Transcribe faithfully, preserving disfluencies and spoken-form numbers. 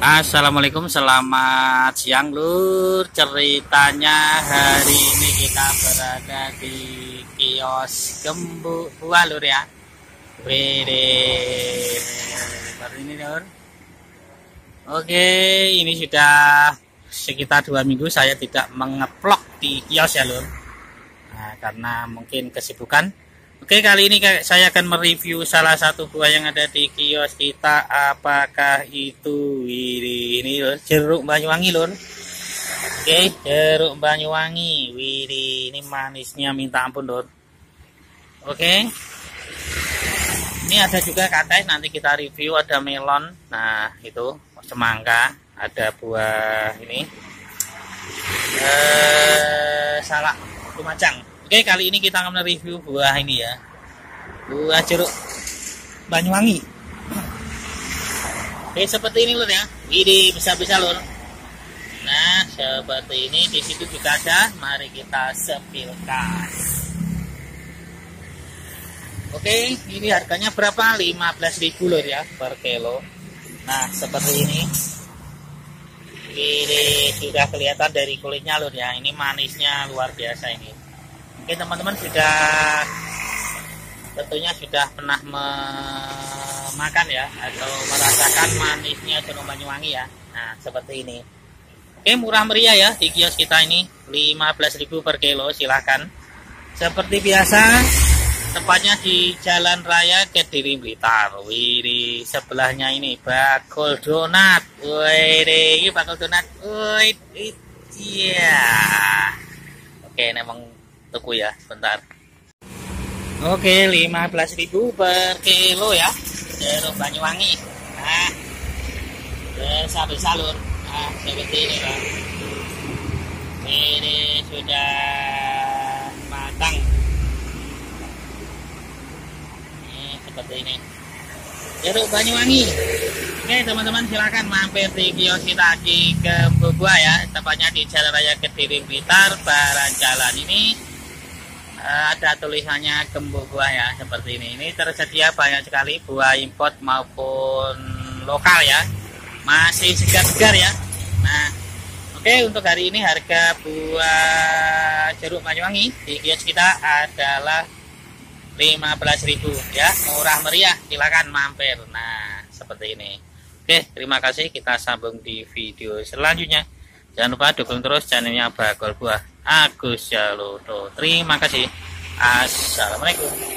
Assalamualaikum, selamat siang Lur. Ceritanya hari ini kita berada di kios Gembu Buah Lur ya. Wede baru ini Lur. Oke, ini sudah sekitar dua minggu saya tidak mengeplok di kios ya Lur. Nah, karena mungkin kesibukan. Oke, kali ini saya akan mereview salah satu buah yang ada di kios kita. Apakah itu ini, ini lur, jeruk Banyuwangi lur. Oke, jeruk Banyuwangi. Wih, ini manisnya minta ampun lur. Oke. Ini ada juga katanya nanti kita review, ada melon. Nah, itu semangka, ada buah ini. Eh, salak lumajang. Oke, kali ini kita akan review buah ini ya. Buah jeruk Banyuwangi. Oke, seperti ini lur ya. Ini bisa-bisa lur. Nah, seperti ini. Di situ juga ada. Mari kita sepilkan. Oke, ini harganya berapa? lima belas ribu lur ya per kilo. Nah, seperti ini. Ini sudah kelihatan dari kulitnya lur ya. Ini manisnya luar biasa ini. Oke teman-teman, sudah tentunya sudah pernah memakan ya atau merasakan manisnya jeruk Banyuwangi ya. Nah seperti ini. Oke, murah meriah ya di kios kita ini, lima belas ribu per kilo. Silahkan. Seperti biasa tempatnya di Jalan Raya Kediri Blitar. Wih, di sebelahnya ini Bakul Donat. Wih, ini Bakul Donat. Wih, iya. Oke, memang tuku ya, bentar. Oke, lima belas ribu per kilo ya jeruk Banyuwangi. Nah, besar-besar lur. Nah, seperti ini kan. Ini sudah matang. Ini seperti ini jeruk Banyuwangi. Oke teman-teman, silakan mampir di kios kita di Gembu Buah ya, tepatnya di Jalan Raya Kediri Blitar. Baran jalan ini ada tulisannya Gembu Buah ya, seperti ini. Ini tersedia banyak sekali buah import maupun lokal ya, masih segar-segar ya. Nah, oke, untuk hari ini harga buah jeruk Banyuwangi di kios kita adalah lima belas ribu ya, murah meriah. Silakan mampir. Nah, seperti ini. Oke, terima kasih. Kita sambung di video selanjutnya. Jangan lupa dukung terus channelnya Bakul Buah Agus Jaloto. Terima kasih. Assalamualaikum.